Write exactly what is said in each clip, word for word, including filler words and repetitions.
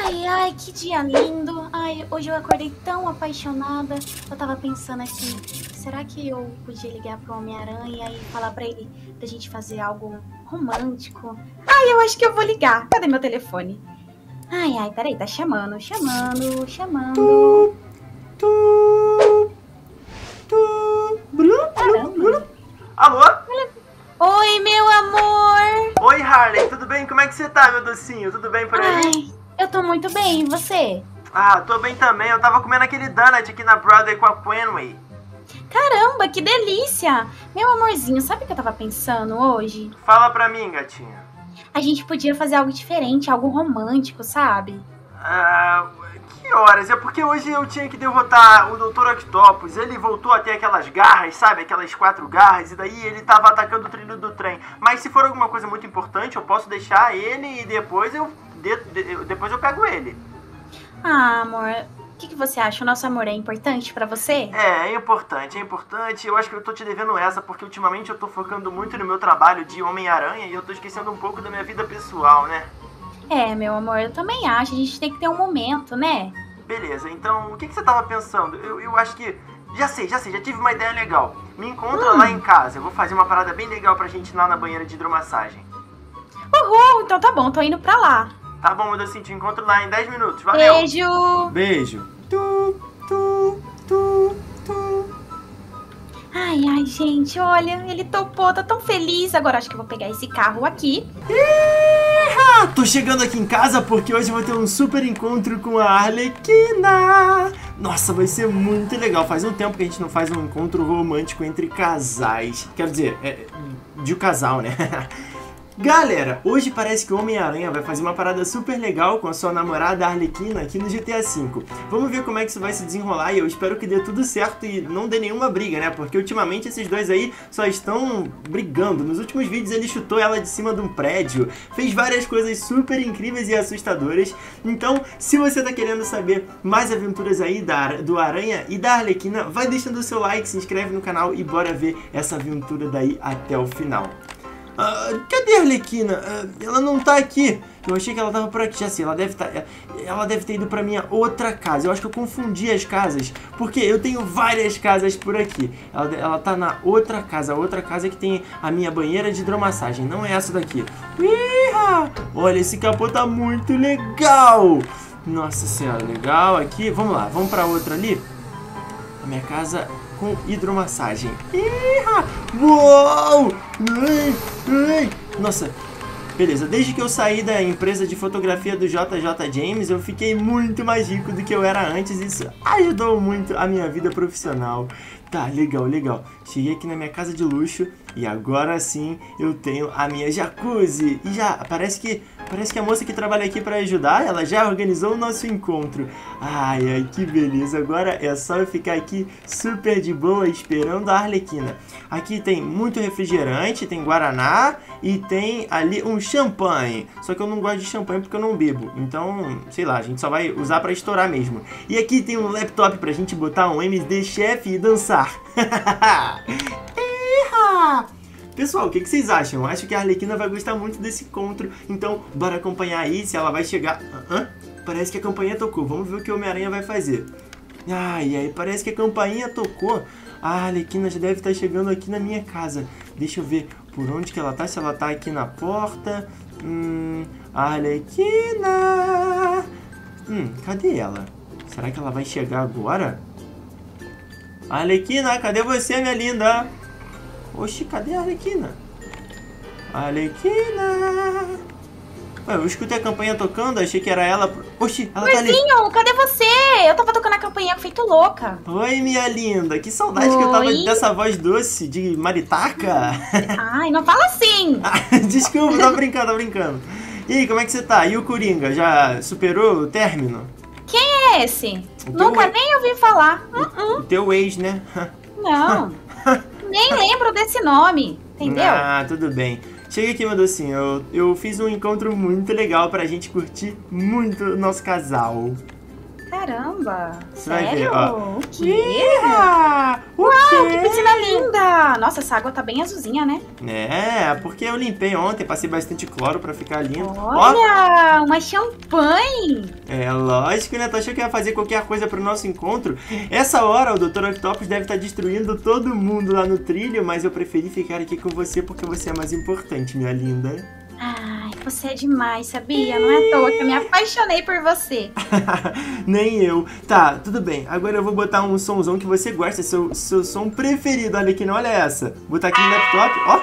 Ai, ai, que dia lindo. Ai, hoje eu acordei tão apaixonada. Eu tava pensando aqui, será que eu podia ligar pro Homem-Aranha e falar pra ele da gente fazer algo romântico? Ai, eu acho que eu vou ligar. Cadê meu telefone? Ai, ai, peraí, tá chamando, chamando, chamando. Tu, tu, blu, blu, blu. Alô? Oi, meu amor. Oi, Harley, tudo bem? Como é que você tá, meu docinho? Tudo bem por aí? Ai, eu tô muito bem, e você? Ah, tô bem também. Eu tava comendo aquele donut aqui na Broadway com a Quenway. Caramba, que delícia! Meu amorzinho, sabe o que eu tava pensando hoje? Fala pra mim, gatinha. A gente podia fazer algo diferente, algo romântico, sabe? Ah, que horas? É porque hoje eu tinha que derrotar o doutor Octopus. Ele voltou a ter aquelas garras, sabe? Aquelas quatro garras. E daí ele tava atacando o trilho do trem. Mas se for alguma coisa muito importante, eu posso deixar ele e depois eu, de, de, depois eu pego ele. Ah, amor, o que, que você acha? O nosso amor é importante pra você? É, é importante, é importante. Eu acho que eu tô te devendo essa, porque ultimamente eu tô focando muito no meu trabalho de Homem-Aranha e eu tô esquecendo um pouco da minha vida pessoal, né? É, meu amor, eu também acho. A gente tem que ter um momento, né? Beleza, então o que, que você tava pensando? Eu, eu acho que... Já sei, já sei, já tive uma ideia legal. Me encontra Hum. lá em casa. Eu vou fazer uma parada bem legal pra gente ir lá na banheira de hidromassagem. Uhul, então tá bom, tô indo pra lá. Tá bom, meu docinho, te encontro lá em dez minutos. Valeu! Beijo! Beijo! Tu, tu, tu, tu. Ai, ai, gente, olha, ele topou, tá tão feliz. Agora acho que eu vou pegar esse carro aqui. Ah, tô chegando aqui em casa porque hoje eu vou ter um super encontro com a Arlequina. Nossa, vai ser muito legal. Faz um tempo que a gente não faz um encontro romântico entre casais. Quero dizer, é, de um casal, né? Galera, hoje parece que o Homem-Aranha vai fazer uma parada super legal com a sua namorada Arlequina aqui no G T A cinco. Vamos ver como é que isso vai se desenrolar e eu espero que dê tudo certo e não dê nenhuma briga, né? Porque ultimamente esses dois aí só estão brigando. Nos últimos vídeos ele chutou ela de cima de um prédio, fez várias coisas super incríveis e assustadoras. Então, se você tá querendo saber mais aventuras aí da, do Aranha e da Arlequina, vai deixando o seu like, se inscreve no canal e bora ver essa aventura daí até o final. Uh, cadê a Arlequina? Uh, ela não tá aqui. Eu achei que ela tava por aqui. Já sei, ela deve tá, ela deve ter ido pra minha outra casa. Eu acho que eu confundi as casas, porque eu tenho várias casas por aqui. Ela, ela tá na outra casa, a outra casa que tem a minha banheira de hidromassagem. Não é essa daqui. Iha! Olha, esse capô tá muito legal. Nossa senhora, legal aqui. Vamos lá, vamos pra outra ali. A minha casa com hidromassagem. Iha! Uou! Ai, ai. Nossa, beleza. Desde que eu saí da empresa de fotografia do J J James, eu fiquei muito mais rico do que eu era antes. Isso ajudou muito a minha vida profissional. Tá, legal, legal. Cheguei aqui na minha casa de luxo e agora sim eu tenho a minha jacuzzi. E já, parece que parece que a moça que trabalha aqui para ajudar, ela já organizou o nosso encontro. Ai, ai, que beleza. Agora é só eu ficar aqui super de boa esperando a Arlequina. Aqui tem muito refrigerante, tem guaraná e tem ali um champanhe. Só que eu não gosto de champanhe porque eu não bebo. Então, sei lá, a gente só vai usar para estourar mesmo. E aqui tem um laptop pra gente botar um M D Chef e dançar. Pessoal, o que, que vocês acham? Eu acho que a Arlequina vai gostar muito desse encontro. Então, bora acompanhar aí se ela vai chegar. Hã? Parece que a campainha tocou. Vamos ver o que o Homem-Aranha vai fazer. Ai, ai, parece que a campainha tocou. A Arlequina já deve estar chegando aqui na minha casa. Deixa eu ver por onde que ela tá. Se ela tá aqui na porta. Hum, Arlequina. Hum, cadê ela? Será que ela vai chegar agora? Arlequina, cadê você, minha linda? Oxi, cadê a Arlequina? Arlequina. Ué, eu escutei a campainha tocando, achei que era ela. Oxi, ela tá ali. Amorzinho, cadê você? Eu tava tocando a campainha feito louca. Oi, minha linda. Que saudade Oi. que eu tava dessa voz doce de maritaca. Ai, não fala assim. Desculpa, tô brincando, tô brincando. E aí, como é que você tá? E o Coringa, já superou o término? Quem é esse? Nunca ex... nem ouvi falar. O, uh -uh. o teu ex, né? Não, nem lembro desse nome, entendeu? Ah, tudo bem. Chega aqui, meu docinho. Eu, eu fiz um encontro muito legal pra gente curtir muito o nosso casal. Caramba. Você vai Sério? ver, ó. O quê? Ah, o Uau, quê? que piscina linda! Nossa, essa água tá bem azulzinha, né? É, porque eu limpei ontem, passei bastante cloro pra ficar limpo. Olha, uma champanhe! É lógico, né? Tu achou que ia fazer qualquer coisa pro nosso encontro? Essa hora o doutor Octopus deve estar destruindo todo mundo lá no trilho, mas eu preferi ficar aqui com você porque você é mais importante, minha linda. Ai, você é demais, sabia? Não é à toa que eu me apaixonei por você. Nem eu. Tá, tudo bem. Agora eu vou botar um somzão que você gosta, seu, seu som preferido. Olha aqui, não, olha essa. Botar aqui no laptop, ó.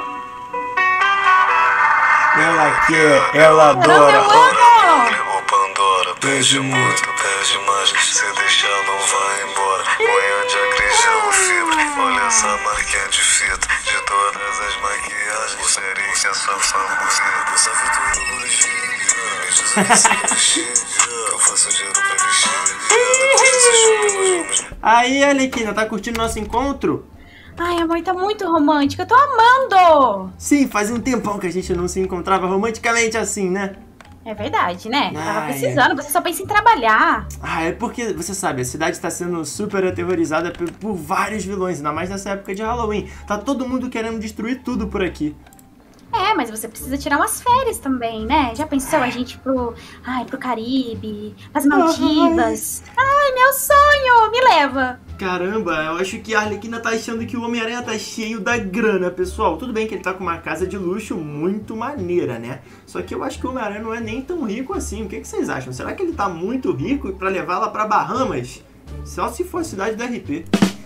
Ela quer, ela adora. Eu amo! Ô Pandora, pede muito, pede mais. Se deixar não vai embora. Manhã de acrígeno, fibra. Olha essa marquinha de fita. De todas as maquiagens. O serinho, se é só sambuzinha. Essa vitória do legírio. Me diz o que você quer vestir. Eu faço dinheiro pra vestir. Depois desse show, nós vamos... Aí, Arlequina, tá curtindo nosso encontro? Ai, amor, tá muito romântico. Eu tô amando! Sim, faz um tempão que a gente não se encontrava romanticamente assim, né? É verdade, né? Tava Ai, precisando, você só pensa em trabalhar. Ah, é porque, você sabe, a cidade está sendo super aterrorizada por, por vários vilões, ainda mais nessa época de Halloween. Tá todo mundo querendo destruir tudo por aqui. É, mas você precisa tirar umas férias também, né? Já pensou a gente pro, ai, pro Caribe, as Maldivas? Ai, meu sonho! Me leva! Caramba, eu acho que a Arlequina tá achando que o Homem-Aranha tá cheio da grana, pessoal. Tudo bem que ele tá com uma casa de luxo muito maneira, né? Só que eu acho que o Homem-Aranha não é nem tão rico assim. O que, que vocês acham? Será que ele tá muito rico pra levar lá pra Bahamas? Só se for a cidade do R P.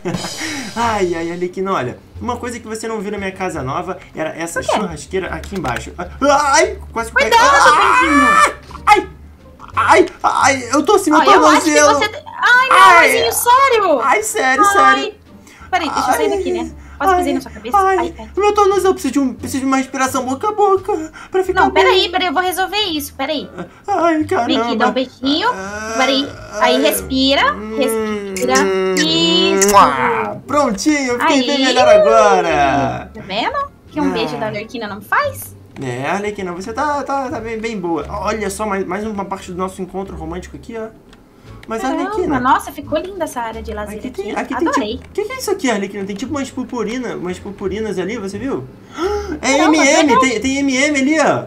Ai, ai, Arlequina, olha. Uma coisa que você não viu na minha casa nova era essa churrasqueira aqui embaixo. Ai, quase que... Cuidado, Pedrinho! Ai, ai, ai, eu tô assim, meu Ó, eu acho que tornozelo. você... Ai, meu Ai. amorzinho, sério! Ai, sério, Ai. sério. Peraí, deixa eu sair daqui, né? Posso pisar na sua cabeça? Ai, Ai, ai. meu tornozelo precisa de, um, precisa de uma respiração boca a boca pra ficar Não, bem. peraí, peraí, eu vou resolver isso, peraí. Ai, caramba. Vem aqui, dá um beijinho. Peraí, aí respira, respira. Isso. Mua. Prontinho, eu fiquei Aí. bem melhor agora. Tá vendo? Que um Ah. beijo da Arlequina não faz? É, Arlequina, você tá, tá, tá bem, bem boa. Olha só, mais, mais uma parte do nosso encontro romântico aqui, ó. Mas, Caramba, Arlequina... nossa, ficou linda essa área de lazer Aqui aqui. tem, aqui tem Adorei. tipo... O que, que é isso aqui, Arlequina? Tem tipo umas purpurinas, umas purpurinas ali, você viu? É Caramba, M M, verdade. tem, tem M M ali, ó.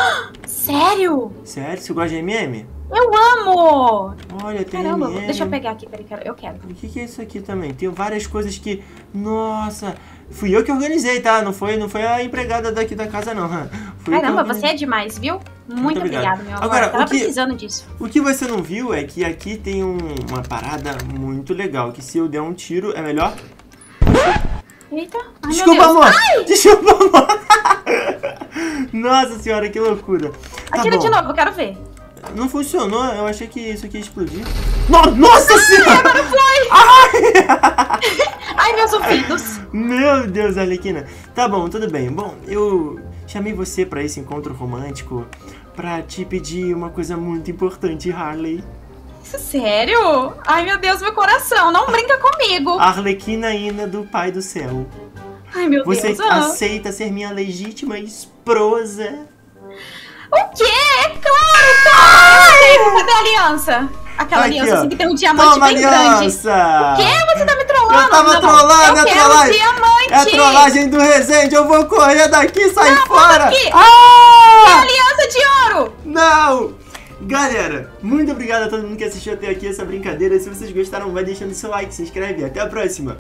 Sério? Sério, você gosta de M M? Eu amo! Olha, tem Caramba, M M. deixa eu pegar aqui, peraí, quero- eu quero. O que, que é isso aqui também? Tem várias coisas que... Nossa, fui eu que organizei, tá? Não foi, não foi a empregada daqui da casa, não. Fui eu que Caramba, organizei. você é demais, viu? Muito, obrigado. obrigado, meu amor. Agora, Tava o que- precisando disso. O que você não viu é que aqui tem um- uma parada muito legal, que se eu der um tiro é melhor... Eita, ai, Desculpa, meu Deus. amor! Desculpa, amor! Nossa senhora, que loucura! Tá Atira bom. de novo, eu quero ver. Não funcionou, eu achei que isso aqui ia explodir. No- Nossa senhora! Ai, meus ouvidos. Meu Deus, Arlequina. Tá bom, tudo bem. Bom, eu chamei você pra esse encontro romântico pra te pedir uma coisa muito importante, Harley. Sério? Ai, meu Deus, meu coração. Não brinca comigo. Arlequina Ina do Pai do Céu. Ai, meu Você Deus. ah. aceita ser minha legítima esposa? O quê? É claro, claro. Cadê a aliança? Aquela Aqui, aliança ó. assim que tem um diamante Toma, bem grande. aliança! O quê? Você tá me trollando? Eu tava Não, trollando, eu é quero trollagem. diamante. É a trollagem do Resende, eu vou correr daqui, sai fora! aqui. Ah! Aliança de ouro. Não! Galera, muito obrigado a todo mundo que assistiu até aqui essa brincadeira. Se vocês gostaram, vai deixando seu like, se inscreve. Até a próxima!